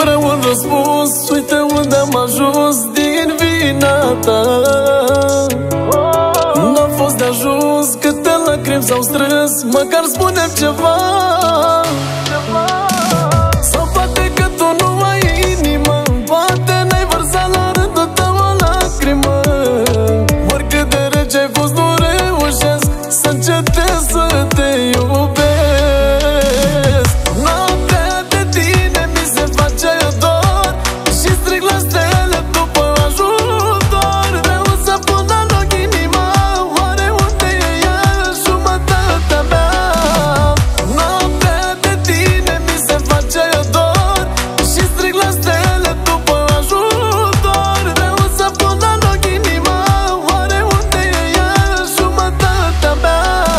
fără un răspuns, uite unde am ajuns din vina ta. N-a fost de ajuns, câte lacrimi s-au strâns, măcar spune-mi ceva. Sau poate că tu nu ai inimă, poate n-ai vărsat la rândul tău o lacrimă. Oricât de rece ai fost, nu reușesc să încetez să te iubesc. Noaptea de tine mi se face dor și strig la stele după ajutor. Vreau să pun în ochi inima, oare unde e ea, jumătatea mea? Noaptea de tine mi se face dor și strig la stele după ajutor. Vreau să pun în ochi inima, oare unde e ea, jumătatea mea?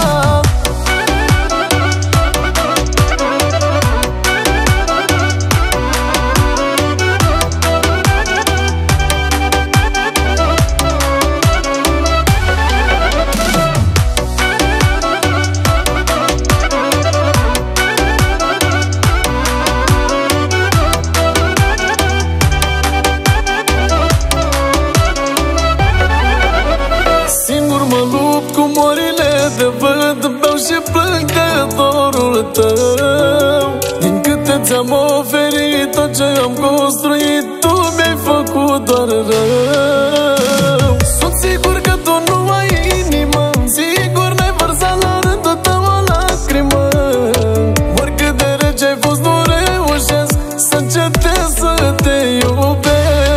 Singur mă lupt cu morile de vânt, beau și plâng de dorul tău. Din câte ți-am oferit tot ce am construit, tu mi-ai făcut doar rău. Sunt sigur că tu nu ai inimă, sigur n-ai vărsat la rândul tău o lacrimă. Oricât de rece ai fost, nu reușesc să încetez să te iubesc.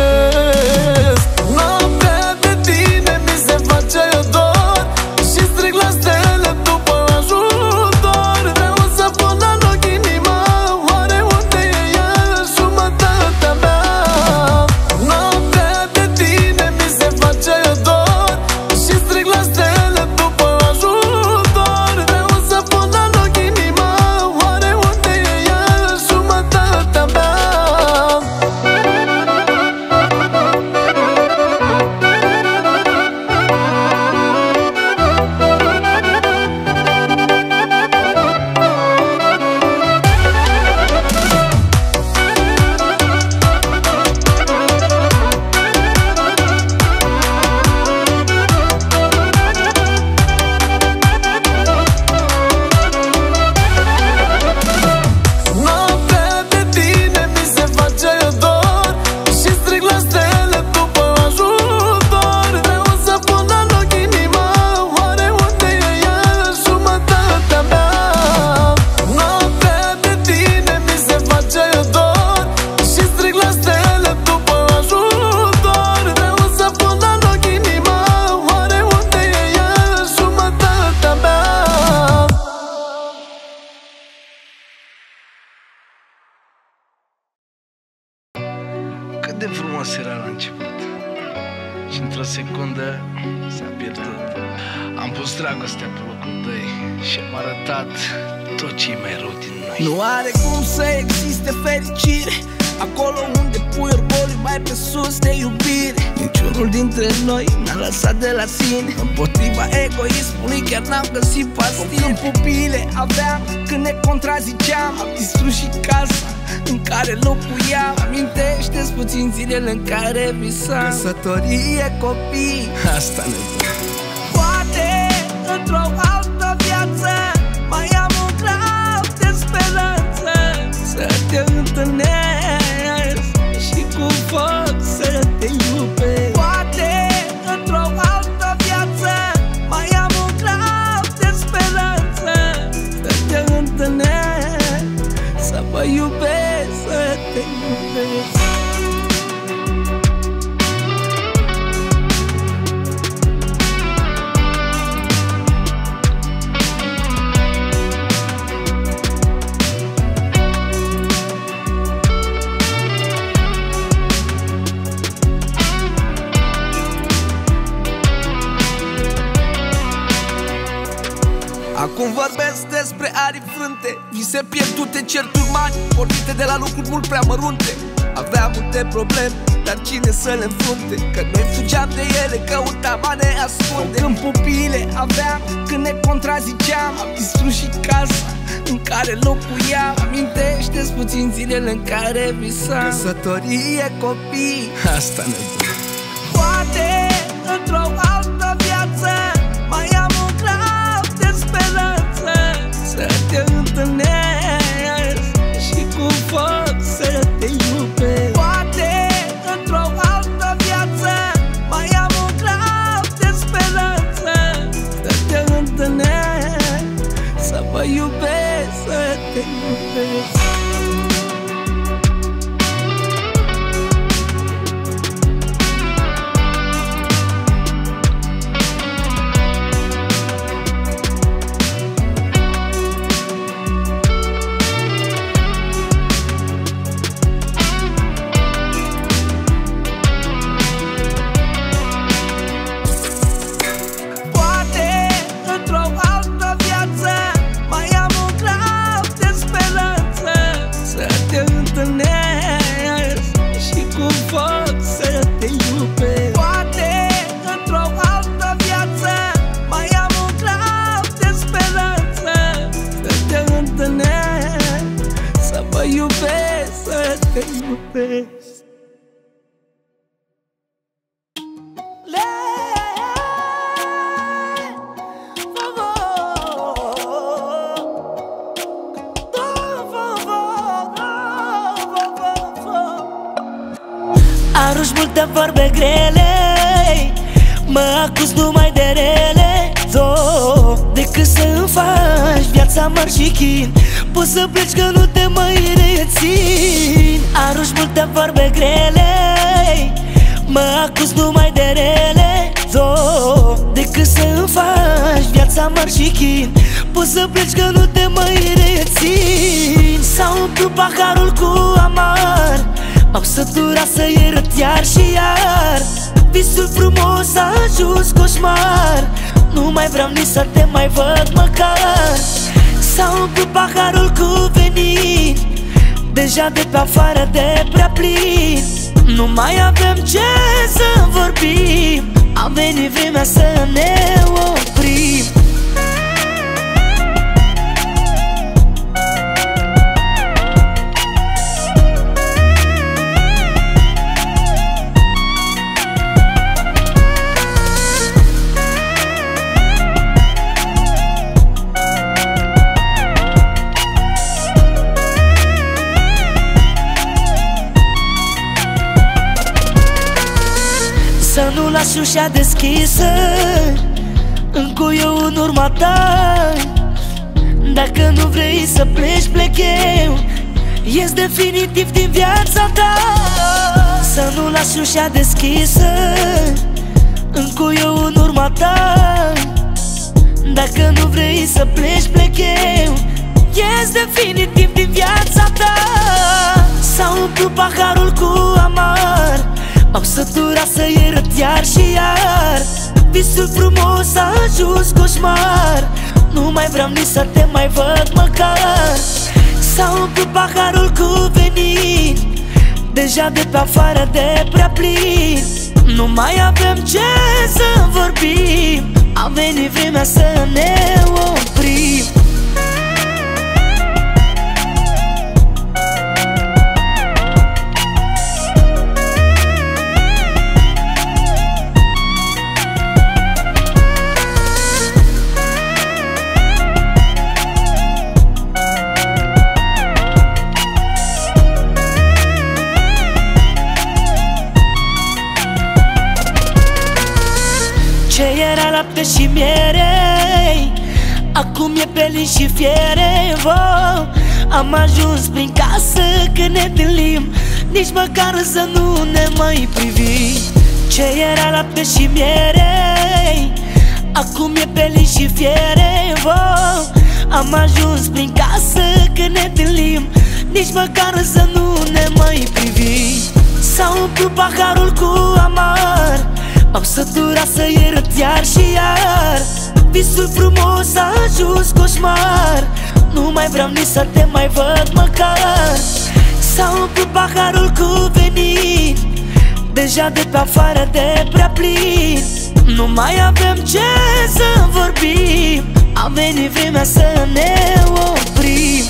Noaptea de tine mi se face dor și strig la stele după ajutor. Vreau să pun în ochi inima, oare unde e ea, jumătatea mea? Noaptea de tine mi se face dor și strig la stele după ajutor. Vreau să pun în ochi inima, oare unde e ea, jumătatea mea? Noaptea de tine mi se face dor și strig la stele după ajutor. Vreau să pun în ochi inima, oare unde e ea, jumătatea mea? Noaptea de tine mi se face dor și strig la stele după ajutor. Vreau să pun în ochi inima, oare unde e ea, jumătatea mea? Cât de frumos era la început și într-o secundă s-a pierdut. Am pus dragostea pe locul 2 și am arătat tot ce e mai rău din noi. Nu are cum să existe fericire acolo unde pui orgoliu mai pe sus de iubire. Niciunul dintre noi n-a lăsat de la sine, împotriva egoismului chiar n-am găsit pastile. Când pupile aveam, când ne contraziceam, am distrus și casa în care locuiam. Amintește-ți puțin zilele în care visam căsătorie, copii. Asta ne dă. Poate într-o altă viață mai am un grau de speranță să te întâlnesc și cu foc să te iubesc. Poate într-o altă viață mai am un grau de speranță să te întâlnesc, să mă iubesc, să te iubesc. Acum vorbesc despre arii frânte, vise pierdute, certuri mari pornite de la lucruri mult prea mărunte. Aveam multe probleme, dar cine să le înfrunte? Că noi fugeam de ele, căutam a ne ascunde. Când pupile aveam, când ne contraziceam, am distrus și casa în care locuiam. Amintește-ți puțin zilele în care visam căsătorie, copii. Asta ne dă. Poate într-o altă viață mai am un grab de speranță să te întâlnesc și cu foc să te iubesc. Poate într-o altă viață mai am un grab de speranță să te întâlnesc, să mă iubesc, să te iubesc. Arunci multe vorbe grele, mă acuz numai de rele, decât să-mi faci viața mari și chin. Poți să pleci că nu te mai rețin. Arunci multe vorbe grele, mă acuz numai de rele, decât să-mi faci viața mari și chin. Poți să pleci că nu te mai rețin. S-a umplut paharul cu amar, m-am săturat să iert iar și iar. Visul frumos a ajuns coșmar, nu mai vreau nici să te mai văd măcar. S-a umplut paharul cu venin, deja de pe afară de prea plin. Nu mai avem ce să vorbim, a venit vremea să ne oprim. Să nu lași ușa deschisă, încă eu în urma ta. Dacă nu vrei să pleci, plec eu, ies definitiv din viața ta. Să nu lași ușa deschisă, încă eu în urma ta. Dacă nu vrei să pleci, plec eu, ies definitiv din viața ta. S-a umplut paharul cu amar, m-am săturat să iert iar și iar. Visul frumos a ajuns coșmar, nu mai vreau nici să te mai văd măcar. S-a umplut paharul cu venin, deja de pe afară de prea plin. Nu mai avem ce să vorbim, a venit vremea să ne oprim. Ce era lapte și miere, acum e pelin și fiere. Am ajuns prin casă când ne întâlnim, nici măcar să nu ne mai privim. Ce era lapte și miere, acum e pelin și fiere. Am ajuns prin casă când ne întâlnim, nici măcar să nu ne mai privim. S-a umplut paharul cu amar, m-am săturat să iert iar și iar. Visul frumos a ajuns coșmar, nu mai vreau nici să te mai văd măcar. S-a umplut paharul cu venin, deja de pe afară de prea plin. Nu mai avem ce să vorbim, a A venit vremea să ne oprim.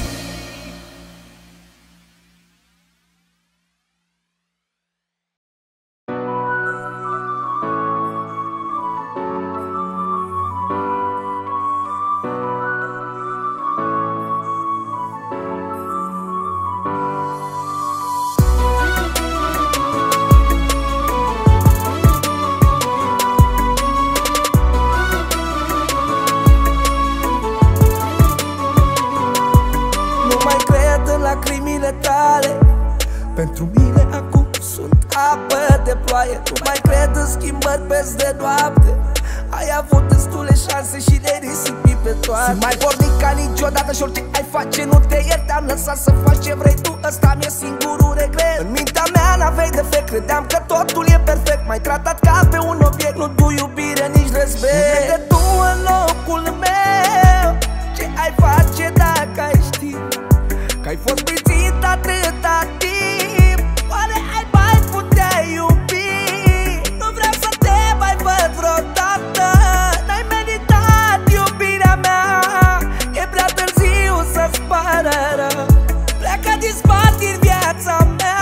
Lacrimile tale pentru mine acum sunt apă de ploaie. Nu mai cred în schimbări peste noapte. Ai avut destule șanse și le risipi pe toate. Sunt mai pornic ca niciodată și orice ai face nu te iert. Te-am lăsat să faci ce vrei tu, ăsta mi-e singurul regret. În mintea mea n-aveai defect, credeam că totul e perfect. M-ai tratat ca pe un obiect, nu tu iubire, nici respect. De tu în locul meu, ce ai face dacă ai ști că ai fost prințit atâta timp? Oare ai mai putea iubi? Nu vreau să te mai văd vreodată. N-ai meritat iubirea mea. E prea târziu să-ți pară rău. Pleacă din spate în viața mea.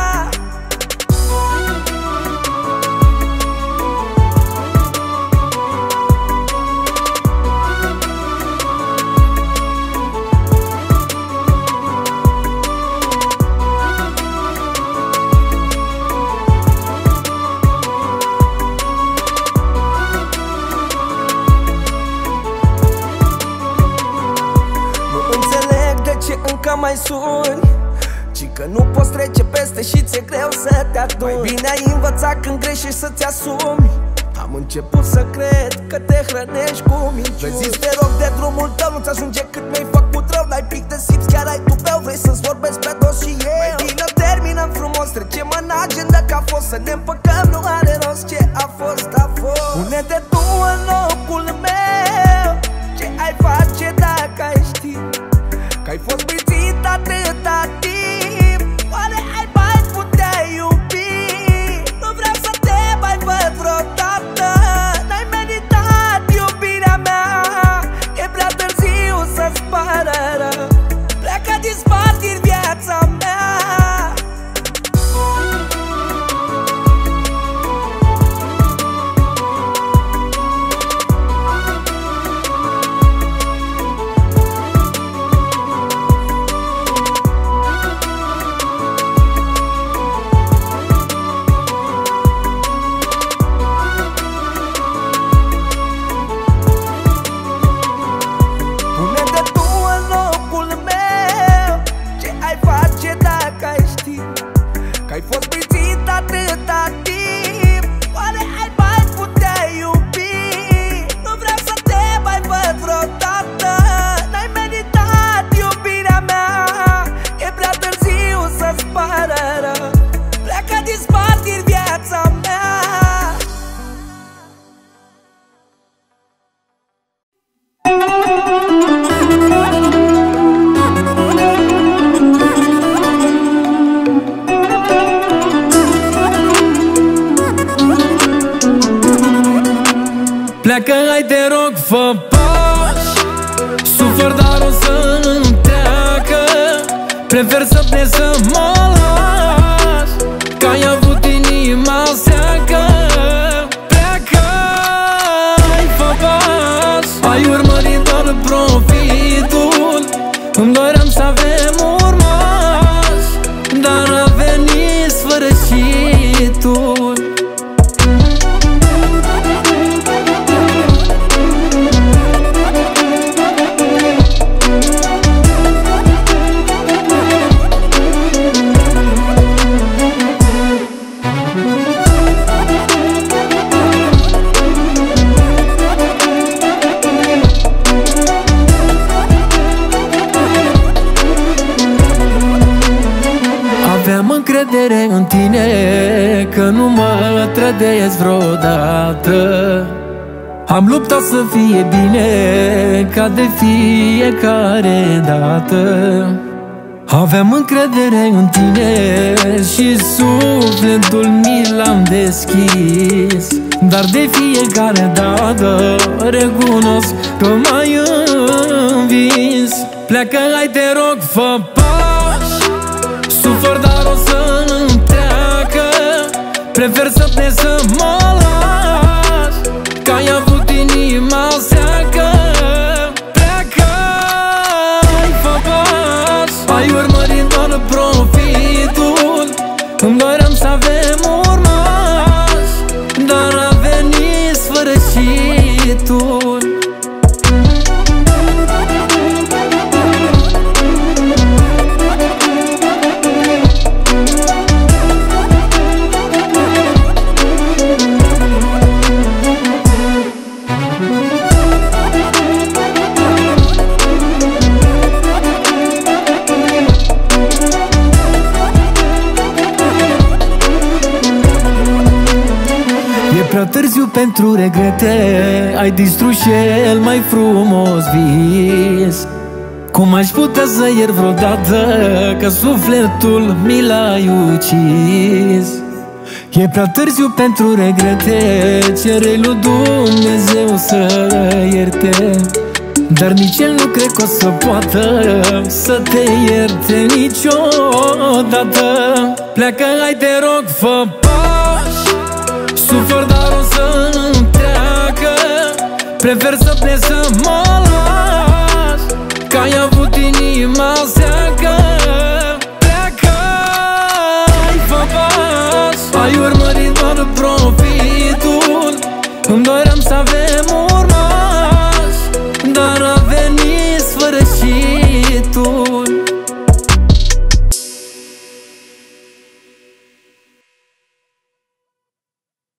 Încă mai suni, ci că nu poți trece peste și ți-e greu să te aduni. Mai bine ai învățat când greșești să-ți asumi. Am început să cred că te hrănești cu minciuni. Vezi, te rog de drumul tău, nu-ți ajunge cât mi-ai făcut rău. N-ai pic de simți, chiar ai tupeu, vrei să-ți vorbesc pe dos și eu. Mai bine terminăm frumos, trecem în agenda că a fost. Să ne împăcăm, nu are rost, ce a fost, a fost. Pune-te tu în locul meu, ce ai face dacă ai ști că ai fost prințit atâta timp? Oare ai mai putea iubi? Nu vreau să te mai văd vreodată. N-ai meritat iubirea mea. E prea târziu să-ți pară rău. Pleacă din spate în viața mea. Ai fost prințit atâta timp. Oare ai mai putea iubi? Nu vreau să te mai văd vreodată. N-ai meritat iubirea mea. E prea târziu să-ți pară rău. Pleacă din spate în viața mea. Pleacă, hai te rog, fă pași. Sufăr, dar o să nu treacă. Prefer să plec să mă las, că ai avut inima seacă. Pleacă, hai fă pași. Ai urmărit doar profitul. Îmi doream să avem urmași, dar a venit sfârșitul. Aveam încredere în tine că nu mă trădezi vreodată. Am luptat să fie bine ca de fiecare dată. Aveam încredere în tine și sufletul mi l-am deschis. dar de fiecare dată recunosc că m-ai învins. Pleacă, hai te rog, fă pași, sufăr, dar o să nu treacă. Prefer să plec să mă las, că ai avut inima seacă. Pleacă, hai fă pași, ai urmărit doar profitul. Îmi doream să avem urmași, dar a venit sfârșitul. Prea târziu pentru regrete, ai distrus cel mai frumos vis. Cum aș putea să iert vreodată că sufletul mi l-ai ucis? E prea târziu pentru regrete, cere-i lui Dumnezeu să ierte, dar nici el nu cred că o să poată să te ierte niciodată. Pleacă, hai te rog, fă pași, sufăr, dar o să nu treacă. Prefer să plec să mă